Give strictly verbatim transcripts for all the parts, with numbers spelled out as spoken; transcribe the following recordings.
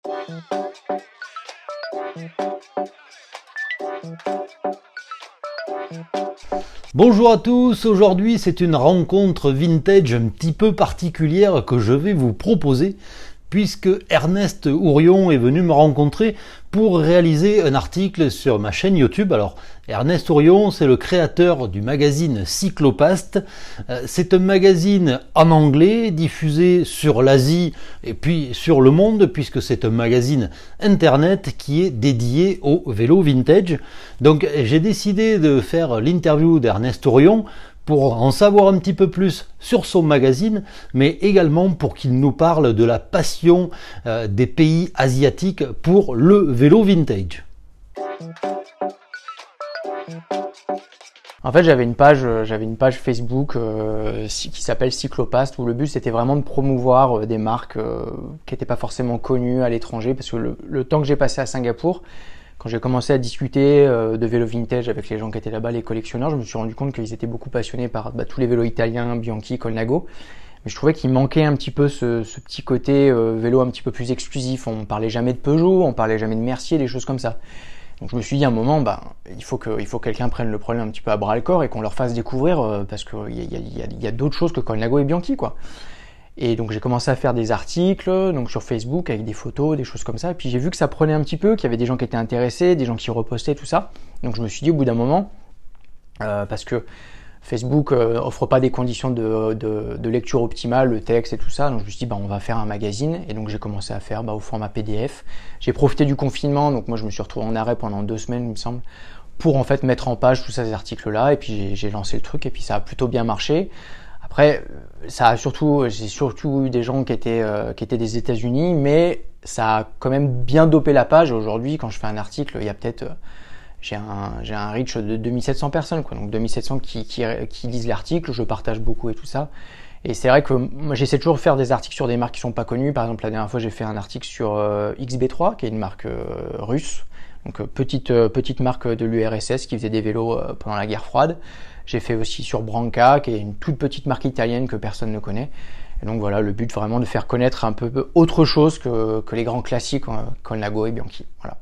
Bonjour à tous, aujourd'hui c'est une rencontre vintage un petit peu particulière que je vais vous proposer puisque Ernest Ourion est venu me rencontrer pour réaliser un article sur ma chaîne YouTube. Alors Ernest Ourion, c'est le créateur du magazine Cyclopast. C'est un magazine en anglais diffusé sur l'Asie et puis sur le monde puisque c'est un magazine internet qui est dédié au vélo vintage. Donc j'ai décidé de faire l'interview d'Ernest Ourion pour en savoir un petit peu plus sur son magazine, mais également pour qu'il nous parle de la passion euh, des pays asiatiques pour le vélo vintage. En fait, j'avais une page, j'avais une page Facebook euh, qui s'appelle Cyclopast, où le but c'était vraiment de promouvoir euh, des marques euh, qui n'étaient pas forcément connues à l'étranger, parce que le, le temps que j'ai passé à Singapour, quand j'ai commencé à discuter euh, de vélo vintage avec les gens qui étaient là-bas, les collectionneurs, je me suis rendu compte qu'ils étaient beaucoup passionnés par bah, tous les vélos italiens, Bianchi, Colnago. Mais je trouvais qu'il manquait un petit peu ce, ce petit côté euh, vélo un petit peu plus exclusif. On parlait jamais de Peugeot, on parlait jamais de Mercier, des choses comme ça. Donc je me suis dit à un moment, bah, il faut que, il faut que quelqu'un prenne le problème un petit peu à bras le corps et qu'on leur fasse découvrir, euh, parce qu'il y a, y a, y a, y a d'autres choses que Colnago et Bianchi, quoi. Et donc j'ai commencé à faire des articles donc sur Facebook avec des photos, des choses comme ça. Et puis j'ai vu que ça prenait un petit peu, qu'il y avait des gens qui étaient intéressés, des gens qui repostaient, tout ça. Donc je me suis dit au bout d'un moment, euh, parce que Facebook euh, offre pas des conditions de, de, de lecture optimale, le texte et tout ça. Donc je me suis dit bah on va faire un magazine. Et donc j'ai commencé à faire bah, au format P D F. J'ai profité du confinement, donc moi je me suis retrouvé en arrêt pendant deux semaines il me semble, pour en fait mettre en page tous ces articles-là. Et puis j'ai lancé le truc et puis ça a plutôt bien marché. Après, ça a surtout, j'ai surtout eu des gens qui étaient, euh, qui étaient des États-Unis, mais ça a quand même bien dopé la page. Aujourd'hui, quand je fais un article, il y a peut-être, euh, j'ai un, j'ai un reach de deux mille sept cents personnes, quoi. Donc deux mille sept cents qui, qui, qui lisent l'article, je partage beaucoup et tout ça. Et c'est vrai que moi, j'essaie toujours de faire des articles sur des marques qui sont pas connues. Par exemple, la dernière fois, j'ai fait un article sur euh, X B trois, qui est une marque euh, russe. Donc euh, petite, euh, petite marque de l'U R S S qui faisait des vélos euh, pendant la guerre froide. J'ai fait aussi sur Branca, qui est une toute petite marque italienne que personne ne connaît. Et donc voilà, le but vraiment de faire connaître un peu autre chose que, que les grands classiques, euh, Colnago et Bianchi. Voilà.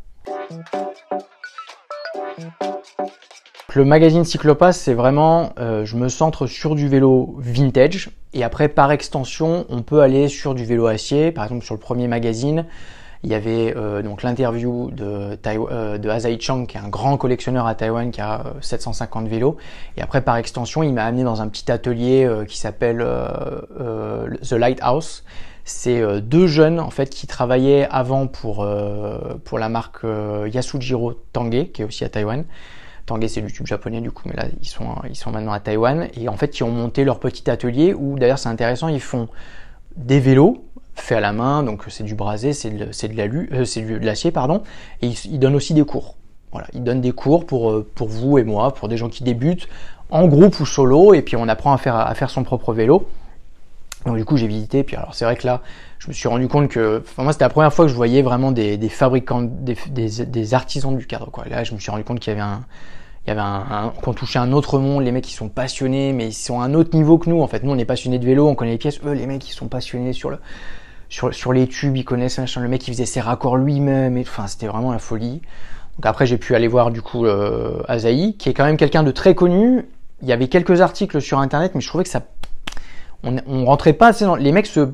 Le magazine Cyclopast, c'est vraiment, euh, je me centre sur du vélo vintage. Et après, par extension, on peut aller sur du vélo acier. Par exemple, sur le premier magazine, il y avait euh, donc l'interview de, euh, de Azai Chang, qui est un grand collectionneur à Taïwan, qui a euh, sept cent cinquante vélos. Et après, par extension, il m'a amené dans un petit atelier euh, qui s'appelle euh, euh, The Lighthouse. C'est euh, deux jeunes en fait qui travaillaient avant pour euh, pour la marque euh, Yasujiro Tange, qui est aussi à Taïwan. Tange, c'est le YouTube japonais du coup, mais là ils sont ils sont maintenant à Taïwan. Et en fait, ils ont monté leur petit atelier où d'ailleurs c'est intéressant, ils font des vélos fait à la main, donc c'est du brasé, c'est de, c'est de l'alu, euh, c'est de l'acier, pardon, et ils, ils donnent aussi des cours. Voilà, ils donnent des cours pour euh, pour vous et moi, pour des gens qui débutent en groupe ou solo, et puis on apprend à faire à faire son propre vélo. Donc du coup j'ai visité, puis alors c'est vrai que là je me suis rendu compte que, enfin moi c'était la première fois que je voyais vraiment des, des fabricants, des, des, des artisans du cadre, quoi. Là je me suis rendu compte qu'il y avait un Il y avait un, un qu'on touchait un autre monde, les mecs ils sont passionnés, mais ils sont à un autre niveau que nous en fait. Nous on est passionnés de vélo, on connaît les pièces, eux les mecs ils sont passionnés sur le sur sur les tubes, ils connaissent machin, le mec il faisait ses raccords lui-même, et enfin c'était vraiment la folie. Donc après j'ai pu aller voir du coup euh, Azai, qui est quand même quelqu'un de très connu. Il y avait quelques articles sur internet, mais je trouvais que ça on, on rentrait pas assez dans les mecs se,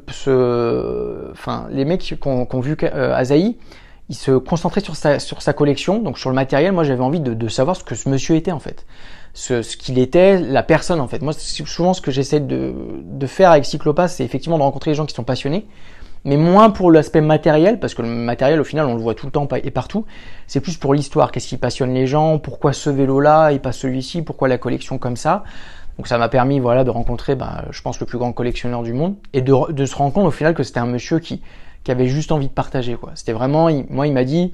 se enfin les mecs qui ont, qui ont vu euh, Azai, il se concentrait sur sa, sur sa collection, donc sur le matériel. Moi, j'avais envie de, de savoir ce que ce monsieur était, en fait. Ce, ce qu'il était, la personne, en fait. Moi, souvent, ce que j'essaie de, de faire avec Cyclopast, c'est effectivement de rencontrer des gens qui sont passionnés, mais moins pour l'aspect matériel, parce que le matériel, au final, on le voit tout le temps et partout. C'est plus pour l'histoire. Qu'est-ce qui passionne les gens? Pourquoi ce vélo-là et pas celui-ci? Pourquoi la collection comme ça? Donc, ça m'a permis, voilà, de rencontrer, bah, je pense, le plus grand collectionneur du monde, et de, de se rendre compte, au final, que c'était un monsieur qui, qui avait juste envie de partager, quoi. C'était vraiment, il, moi il m'a dit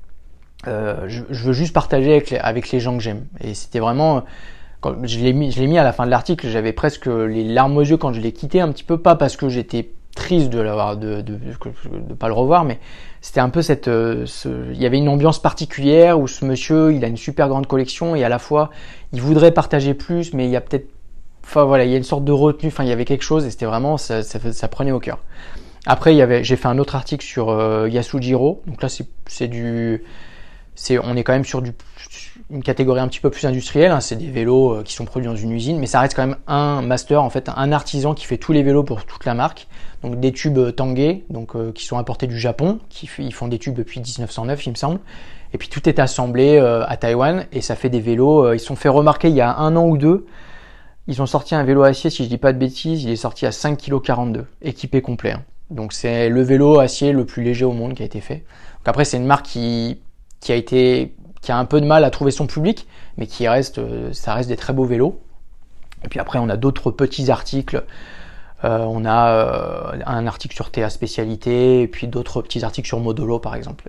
euh, je, je veux juste partager avec les, avec les gens que j'aime. Et c'était vraiment, quand je l'ai mis, je l'ai mis à la fin de l'article, j'avais presque les larmes aux yeux quand je l'ai quitté, un petit peu, pas parce que j'étais triste de l'avoir, de, de, de, de pas le revoir, mais c'était un peu cette, ce, il y avait une ambiance particulière où ce monsieur, il a une super grande collection et à la fois, il voudrait partager plus, mais il y a peut-être, enfin voilà, il y a une sorte de retenue, enfin il y avait quelque chose et c'était vraiment, ça, ça, ça prenait au cœur. Après, il y avait, j'ai fait un autre article sur euh, Yasujiro. Donc là, c'est du, c'est, on est quand même sur du, une catégorie un petit peu plus industrielle. Hein. C'est des vélos euh, qui sont produits dans une usine, mais ça reste quand même un master, en fait, un artisan qui fait tous les vélos pour toute la marque. Donc des tubes Tanguay, donc euh, qui sont importés du Japon, qui ils font des tubes depuis dix-neuf cent neuf, il me semble. Et puis tout est assemblé euh, à Taïwan et ça fait des vélos. Euh, ils se sont fait remarquer il y a un an ou deux. Ils ont sorti un vélo acier, si je dis pas de bêtises, il est sorti à cinq virgule quarante-deux kg, équipé complet. Hein. Donc c'est le vélo acier le plus léger au monde qui a été fait. Donc après c'est une marque qui, qui a été, qui a un peu de mal à trouver son public, mais qui reste, ça reste des très beaux vélos. Et puis après on a d'autres petits articles. Euh, on a euh, un article sur T A Spécialité et puis d'autres petits articles sur Modolo par exemple.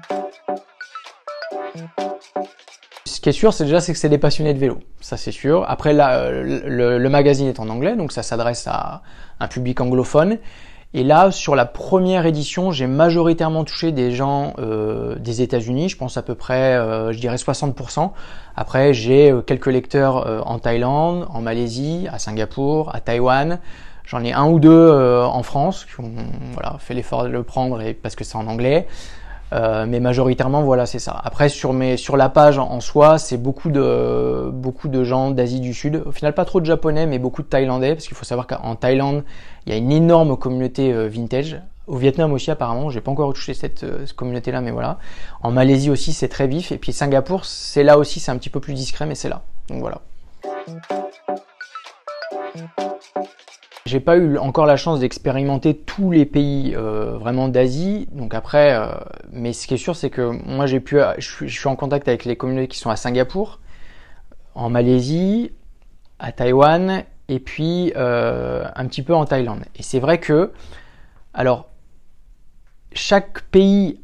Ce qui est sûr, c'est déjà c'est que c'est des passionnés de vélo, ça c'est sûr. Après là, le, le magazine est en anglais, donc ça s'adresse à un public anglophone. Et là, sur la première édition, j'ai majoritairement touché des gens euh, des États-Unis. Je pense à peu près, euh, je dirais soixante pour cent. Après, j'ai euh, quelques lecteurs euh, en Thaïlande, en Malaisie, à Singapour, à Taïwan. J'en ai un ou deux euh, en France qui ont voilà, fait l'effort de le prendre et, parce que c'est en anglais. Euh, mais majoritairement, voilà, c'est ça. Après, sur, mes, sur la page en, en soi, c'est beaucoup de, beaucoup de gens d'Asie du Sud. Au final, pas trop de Japonais, mais beaucoup de Thaïlandais, parce qu'il faut savoir qu'en Thaïlande, il y a une énorme communauté euh, vintage. Au Vietnam aussi, apparemment, j'ai pas encore touché cette, euh, cette communauté-là, mais voilà. En Malaisie aussi, c'est très vif. Et puis Singapour, c'est là aussi, c'est un petit peu plus discret, mais c'est là. Donc voilà. J'ai pas eu encore la chance d'expérimenter tous les pays euh, vraiment d'Asie, donc après, euh, mais ce qui est sûr, c'est que moi j'ai pu, je suis, je suis en contact avec les communautés qui sont à Singapour, en Malaisie, à Taïwan, et puis euh, un petit peu en Thaïlande. Et c'est vrai que, alors, chaque pays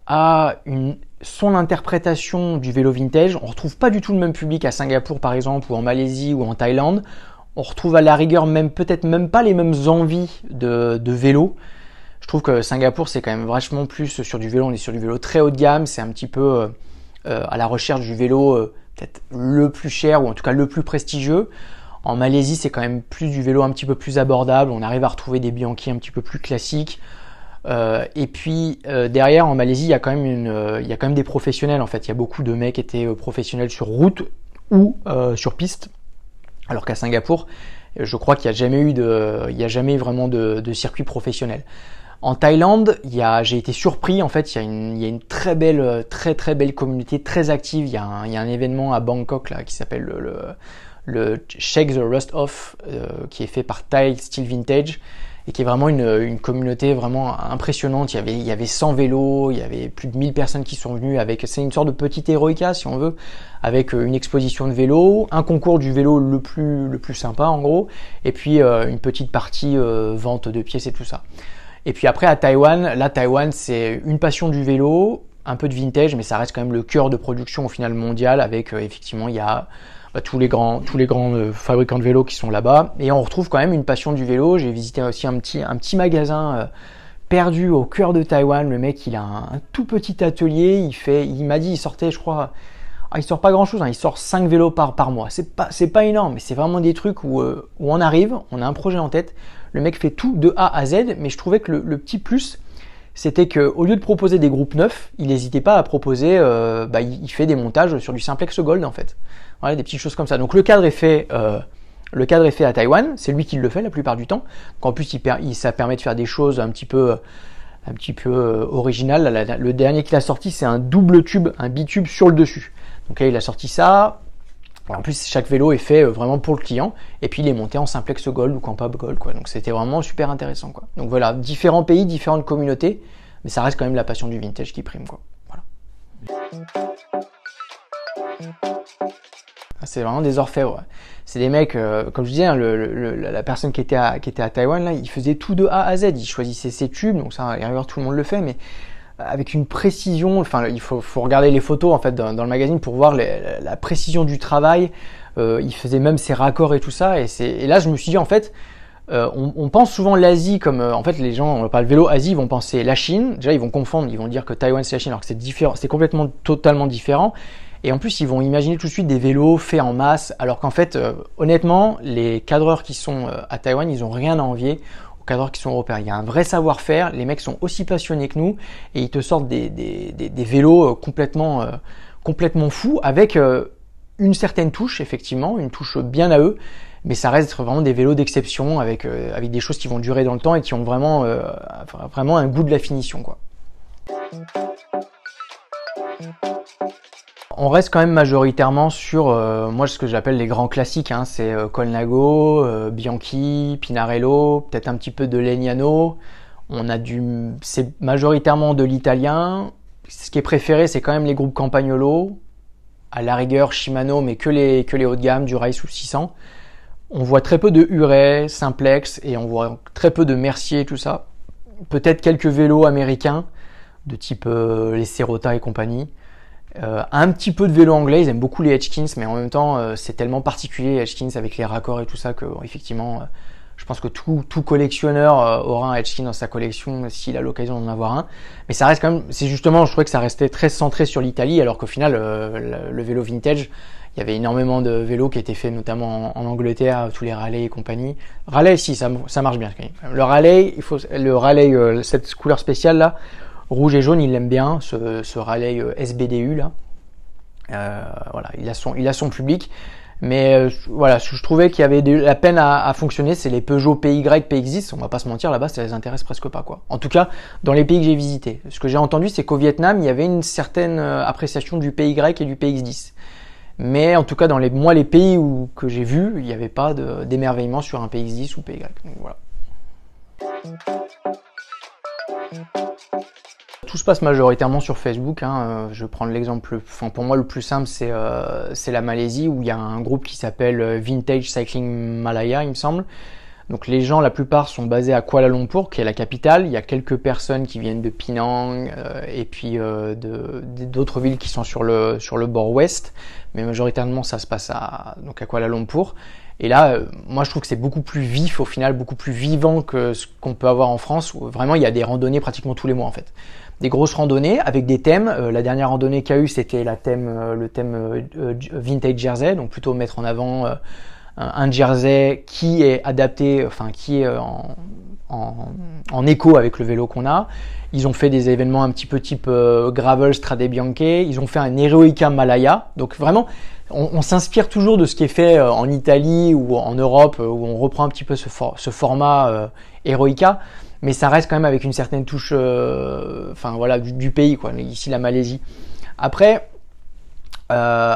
a une, son interprétation du vélo vintage. On retrouve pas du tout le même public à Singapour par exemple, ou en Malaisie, ou en Thaïlande. On retrouve à la rigueur même peut-être même pas les mêmes envies de, de vélo. Je trouve que Singapour c'est quand même vachement plus sur du vélo, on est sur du vélo très haut de gamme, c'est un petit peu euh, à la recherche du vélo euh, peut-être le plus cher ou en tout cas le plus prestigieux. En Malaisie c'est quand même plus du vélo un petit peu plus abordable, on arrive à retrouver des Bianchi un petit peu plus classiques. Euh, et puis euh, derrière en Malaisie il y a quand même une, euh, il y a quand même des professionnels en fait, il y a beaucoup de mecs qui étaient euh, professionnels sur route ou euh, sur piste. Alors qu'à Singapour, je crois qu'il n'y a jamais eu de, il y a jamais vraiment de, de circuit professionnel. En Thaïlande, il y a, j'ai été surpris. En fait, il y a une, il y a une très belle, très très belle communauté, très active. Il y a un, il y a un événement à Bangkok là qui s'appelle le, le, le Shake the Rust Off, euh, qui est fait par Thai Steel Vintage et qui est vraiment une, une communauté vraiment impressionnante. Il y avait, il y avait cent vélos, il y avait plus de mille personnes qui sont venues avec, c'est une sorte de petite Heroica si on veut, avec une exposition de vélos, un concours du vélo le plus, le plus sympa en gros, et puis euh, une petite partie euh, vente de pièces et tout ça. Et puis après à Taïwan, là Taïwan c'est une passion du vélo, un peu de vintage, mais ça reste quand même le cœur de production au final mondial avec euh, effectivement il y a bah, tous les grands, tous les grands euh, fabricants de vélos qui sont là-bas, et on retrouve quand même une passion du vélo. J'ai visité aussi un petit, un petit magasin euh, perdu au cœur de Taïwan. Le mec il a un, un tout petit atelier, il fait, il m'a dit il sortait je crois, ah, il sort pas grand chose, hein, il sort cinq vélos par, par mois. C'est pas, c'est pas énorme, mais c'est vraiment des trucs où, euh, où on arrive, on a un projet en tête, le mec fait tout de A à Z, mais je trouvais que le, le petit plus, c'était qu'au lieu de proposer des groupes neufs, il n'hésitait pas à proposer, euh, bah, il, il fait des montages sur du simplex gold en fait. Voilà, des petites choses comme ça. Donc le cadre est fait, euh, le cadre est fait à Taïwan, c'est lui qui le fait la plupart du temps. Donc en plus, il, il, ça permet de faire des choses un petit peu, un petit peu euh, originales. La, la, le dernier qu'il a sorti, c'est un double tube, un bitube sur le dessus. Donc là, il a sorti ça. En plus, chaque vélo est fait vraiment pour le client. Et puis, il est monté en simplex gold ou campab gold, quoi. Donc, c'était vraiment super intéressant, quoi. Donc voilà, différents pays, différentes communautés. Mais ça reste quand même la passion du vintage qui prime, quoi. Voilà. C'est vraiment des orfèvres. C'est des mecs, euh, comme je disais, hein, le, le, la personne qui était, à, qui était à Taïwan, là, il faisait tout de A à Z. Il choisissait ses tubes. Donc ça, à tout le monde le fait. Mais avec une précision, enfin il faut, faut regarder les photos en fait dans, dans le magazine pour voir les, la, la précision du travail. Euh, il faisait même ses raccords et tout ça, et, c'est, et là je me suis dit en fait, euh, on, on pense souvent l'Asie comme, euh, en fait les gens, on parle vélo Asie, ils vont penser la Chine, déjà ils vont confondre, ils vont dire que Taïwan c'est la Chine alors que c'est différent, c'est complètement totalement différent, et en plus ils vont imaginer tout de suite des vélos faits en masse, alors qu'en fait euh, honnêtement les cadreurs qui sont euh, à Taïwan ils ont rien à envier cadreurs qui sont européens. Il y a un vrai savoir-faire, les mecs sont aussi passionnés que nous et ils te sortent des, des, des, des vélos complètement, euh, complètement fous avec euh, une certaine touche, effectivement, une touche bien à eux, mais ça reste vraiment des vélos d'exception avec, euh, avec des choses qui vont durer dans le temps et qui ont vraiment, euh, vraiment un goût de la finition, quoi. On reste quand même majoritairement sur, euh, moi, ce que j'appelle les grands classiques, hein. C'est euh, Colnago, euh, Bianchi, Pinarello, peut-être un petit peu de Legnano. On a du, c'est majoritairement de l'italien. Ce qui est préféré, c'est quand même les groupes Campagnolo, à la rigueur Shimano, mais que les, que les hauts de gamme, du Race ou six cents. On voit très peu de Huret, Simplex, et on voit très peu de Mercier, tout ça. Peut-être quelques vélos américains, de type euh, les Serota et compagnie. Euh, un petit peu de vélo anglais, ils aiment beaucoup les Edgekins, mais en même temps euh, c'est tellement particulier les Edgekins avec les raccords et tout ça que bon, effectivement euh, je pense que tout, tout collectionneur euh, aura un Edgekin dans sa collection s'il a l'occasion d'en avoir un, mais ça reste quand même, c'est justement, je trouvais que ça restait très centré sur l'Italie, alors qu'au final euh, le, le vélo vintage, il y avait énormément de vélos qui étaient faits notamment en, en Angleterre, tous les Raleigh et compagnie. Raleigh, si, ça, ça marche bien quand même. Le Raleigh, il faut, le Raleigh, euh, cette couleur spéciale là, rouge et jaune, il l'aime bien, ce, ce Raleigh S B D U là. Euh, voilà, il a son, il a son public. Mais euh, voilà, je trouvais qu'il y avait de la peine à, à fonctionner, c'est les Peugeot P Y, P X dix, on va pas se mentir, là-bas ça les intéresse presque pas, quoi. En tout cas, dans les pays que j'ai visités. Ce que j'ai entendu, c'est qu'au Vietnam, il y avait une certaine appréciation du P Y et du P X dix. Mais en tout cas, dans les, moi, les pays où, que j'ai vus, il n'y avait pas de, d'émerveillement sur un P X dix ou P Y. Donc voilà. Tout se passe majoritairement sur Facebook, hein. Je vais prendre l'exemple, enfin pour moi le plus simple, c'est euh, c'est la Malaisie, où il y a un groupe qui s'appelle Vintage Cycling Malaya, il me semble. Donc les gens, la plupart, sont basés à Kuala Lumpur, qui est la capitale. Il y a quelques personnes qui viennent de Penang euh, et puis euh, de, d'autres villes qui sont sur le sur le bord ouest, mais majoritairement ça se passe à donc à Kuala Lumpur. Et là, euh, moi je trouve que c'est beaucoup plus vif au final, beaucoup plus vivant que ce qu'on peut avoir en France, où vraiment il y a des randonnées pratiquement tous les mois en fait. Des grosses randonnées avec des thèmes. Euh, la dernière randonnée qu'il y a eu, c'était la thème, euh, le thème euh, Vintage Jersey, donc plutôt mettre en avant euh, un jersey qui est adapté, enfin qui est en, en, en écho avec le vélo qu'on a. Ils ont fait des événements un petit peu type euh, Gravel Strade Bianche. Ils ont fait un Heroica Malaya. Donc vraiment, on, on s'inspire toujours de ce qui est fait euh, en Italie ou en Europe, euh, où on reprend un petit peu ce, for ce format euh, Heroica. Mais ça reste quand même avec une certaine touche, euh, enfin voilà, du, du pays, quoi. Ici la Malaisie. Après, euh,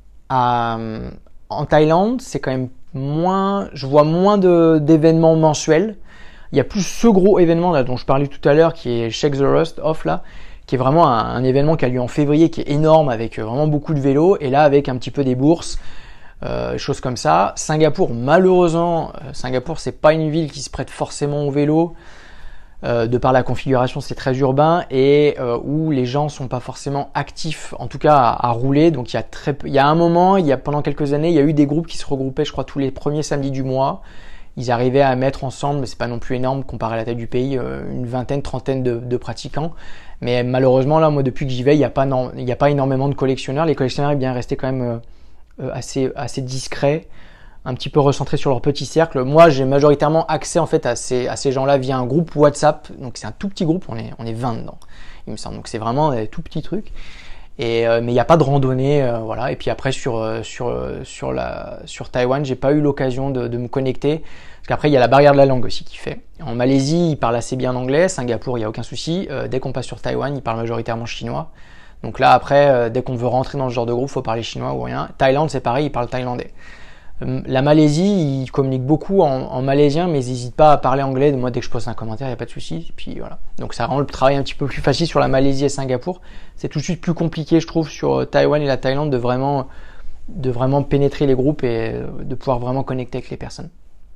à, en Thaïlande, c'est quand même moins, je vois moins de d'événements mensuels. Il y a plus ce gros événement là dont je parlais tout à l'heure, qui est Shake the Rust Off là, qui est vraiment un, un événement qui a lieu en février, qui est énorme avec vraiment beaucoup de vélos, et là avec un petit peu des bourses. Euh, choses comme ça. Singapour, malheureusement, euh, Singapour, c'est pas une ville qui se prête forcément au vélo. Euh, de par la configuration, c'est très urbain et euh, où les gens sont pas forcément actifs, en tout cas à, à rouler. Donc il y a très peu, il y a un moment, il y a pendant quelques années, il y a eu des groupes qui se regroupaient, je crois tous les premiers samedis du mois. Ils arrivaient à mettre ensemble, mais c'est pas non plus énorme comparé à la taille du pays, euh, une vingtaine, trentaine de, de pratiquants. Mais malheureusement là, moi depuis que j'y vais, il y a pas non, il y a pas énormément de collectionneurs. Les collectionneurs sont bien restés quand même euh, assez assez discrets, un petit peu recentrés sur leur petit cercle. Moi, j'ai majoritairement accès en fait à ces, à ces gens-là via un groupe WhatsApp. Donc c'est un tout petit groupe, on est, on est vingt dedans, il me semble. Donc c'est vraiment un tout petit truc. Et euh, mais il n'y a pas de randonnée, euh, voilà. Et puis après sur euh, sur euh, sur la sur Taïwan, j'ai pas eu l'occasion de, de me connecter parce qu'après il y a la barrière de la langue aussi qui fait. En Malaisie, ils parlent assez bien anglais. Singapour, il y a aucun souci. Euh, dès qu'on passe sur Taïwan, ils parlent majoritairement chinois. Donc là après, euh, dès qu'on veut rentrer dans ce genre de groupe, faut parler chinois ou rien. Thaïlande, c'est pareil, ils parlent thaïlandais. La Malaisie, ils communiquent beaucoup en, en malaisien, mais ils n'hésitent pas à parler anglais. Moi, dès que je pose un commentaire, il n'y a pas de souci. Puis voilà. Donc ça rend le travail un petit peu plus facile sur la Malaisie et Singapour. C'est tout de suite plus compliqué, je trouve, sur Taïwan et la Thaïlande de vraiment, de vraiment pénétrer les groupes et de pouvoir vraiment connecter avec les personnes.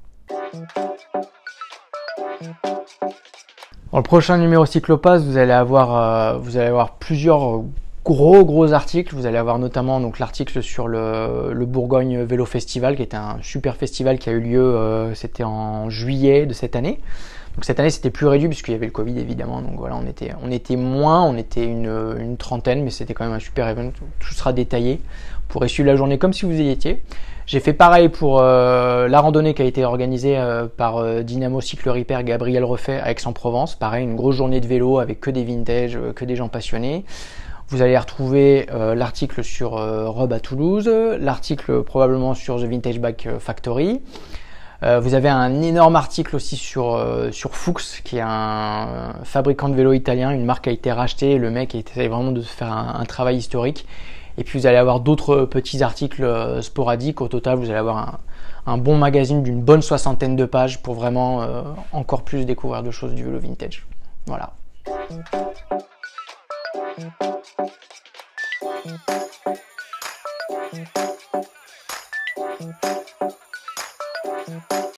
Dans le prochain numéro Cyclopass, vous allez avoir, euh, vous allez avoir plusieurs gros gros articles. Vous allez avoir notamment donc l'article sur le, le Bourgogne Vélo Festival, qui était un super festival qui a eu lieu, euh, c'était en juillet de cette année. Donc cette année c'était plus réduit puisqu'il y avait le Covid évidemment, donc voilà, on était, on était moins, on était une, une trentaine, mais c'était quand même un super event, tout sera détaillé. Vous pourrez suivre la journée comme si vous y étiez. J'ai fait pareil pour euh, la randonnée qui a été organisée euh, par euh, Dynamo Cycle Repair Gabriel Refait à Aix-en-Provence. Pareil, une grosse journée de vélo avec que des vintage, euh, que des gens passionnés. Vous allez retrouver euh, l'article sur euh, Rob à Toulouse, l'article probablement sur The Vintage Bike Factory. Euh, vous avez un énorme article aussi sur, euh, sur Fuchs, qui est un fabricant de vélos italien, une marque qui a été rachetée. Le mec essaie vraiment de faire un, un travail historique. Et puis vous allez avoir d'autres petits articles euh, sporadiques. Au total, vous allez avoir un, un bon magazine d'une bonne soixantaine de pages pour vraiment euh, encore plus découvrir de choses du vélo vintage. Voilà.